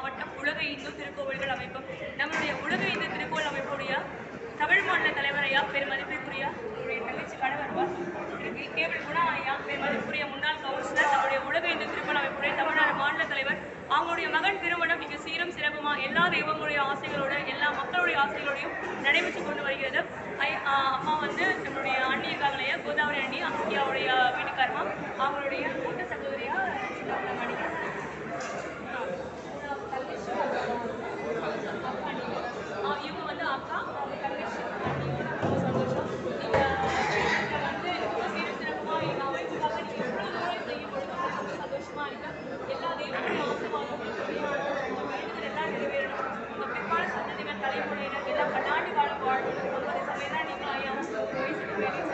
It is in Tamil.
மாவட்டம் உலக இந்து திருக்கோவில்கள் அமைப்பும் நம்முடைய உலக இந்து திருக்கோவில் அமைப்புடைய தமிழ் மாநில தலைவர் ஐயா பெருமதிப்பிற்குரிய அவருடைய தங்கச்சி கணவர் கேபிள் குணா ஐயா பெருமதிப்புரிய முன்னாள் கவுன்சிலர் நம்முடைய உலக இந்து திருக்கோவில் அமைப்புடைய தமிழ்நாடு மாநில தலைவர் அவங்களுடைய மகன் திருமணம் மிக சீரும் சிறப்புமா எல்லா தெய்வங்களுடைய ஆசைகளோட எல்லா மக்களுடைய ஆசைகளோடையும் நடைபெற்று கொண்டு வருகிறது. அம்மா வந்து நம்மளுடைய அண்ணி இருக்காங்களையா கோதாவரி அண்ணி அவருடைய வீட்டுக்காரமா அவங்களுடைய மூத்த சகோதரியா இவங்க வந்து அக்கா தங்கச்சி சந்தோஷம். நீங்க வந்து இவ்வளோ சீரும் சிறப்புமா எங்க அமைப்புக்காக நீங்க இவ்வளோ தூரம் செய்யப்படுறது சந்தோஷமா இருக்கு. எல்லா தெய்வங்களுடைய ஆசீர்வாதம் வேண்டுதல் எல்லாம் நிறைவேறணும். உங்க பிற்கால சந்ததிகள் தலைமுறையினர் எல்லாம் பன்னாட்டு காலம் வாழணும். அதே சமயம் தான் நீங்க ஐயா